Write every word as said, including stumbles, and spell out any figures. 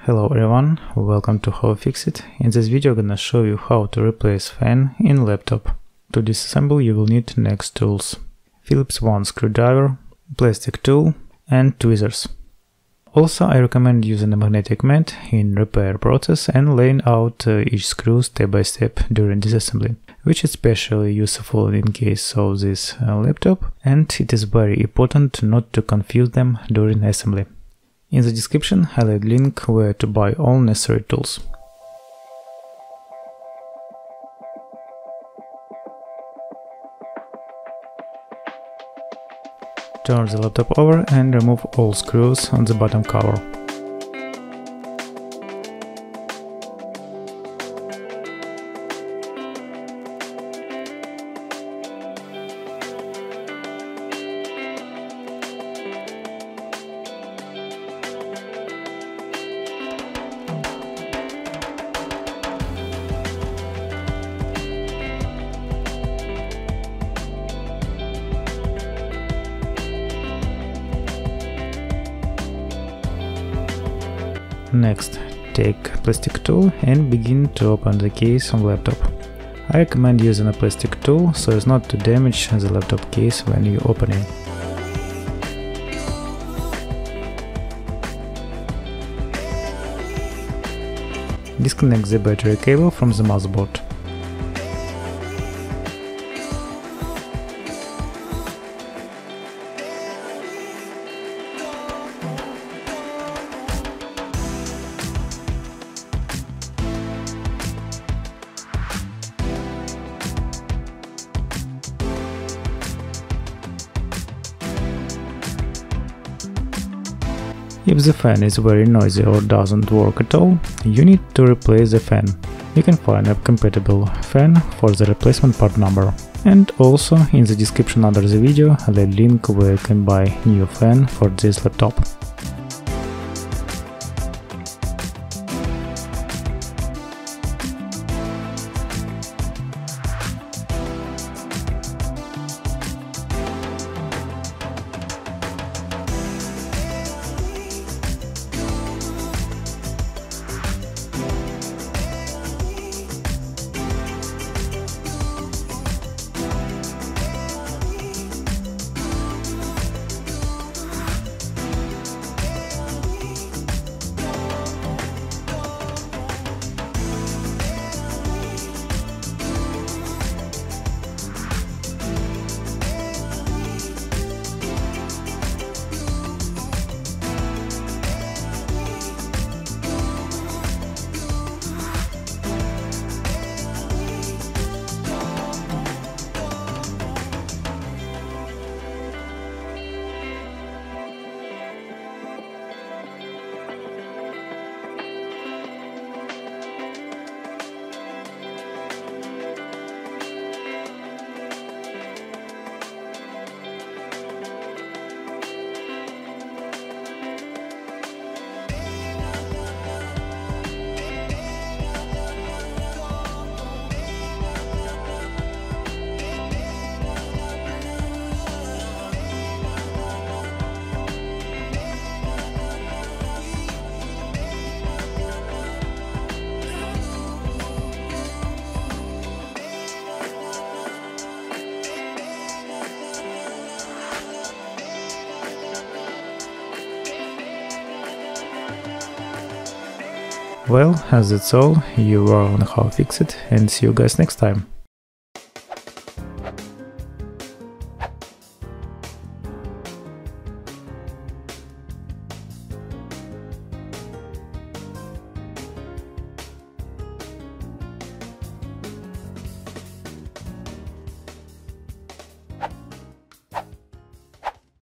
Hello everyone, welcome to How Fix It. In this video I'm gonna show you how to replace fan in laptop. To disassemble you will need next tools: Phillips one screwdriver, plastic tool and tweezers. Also I recommend using a magnetic mat in repair process and laying out uh, each screw step by step during disassembly, which is especially useful in case of this uh, laptop, and it is very important not to confuse them during assembly. In the description I'll add link where to buy all necessary tools. Turn the laptop over and remove all screws on the bottom cover. Next, take plastic tool and begin to open the case on laptop. I recommend using a plastic tool so as not to damage the laptop case when you open it. Disconnect the battery cable from the motherboard. If the fan is very noisy or doesn't work at all, you need to replace the fan. You can find a compatible fan for the replacement part number. And also in the description under the video I'll add link where you can buy new fan for this laptop. Well, as that's all, you are on How Fix It, and see you guys next time.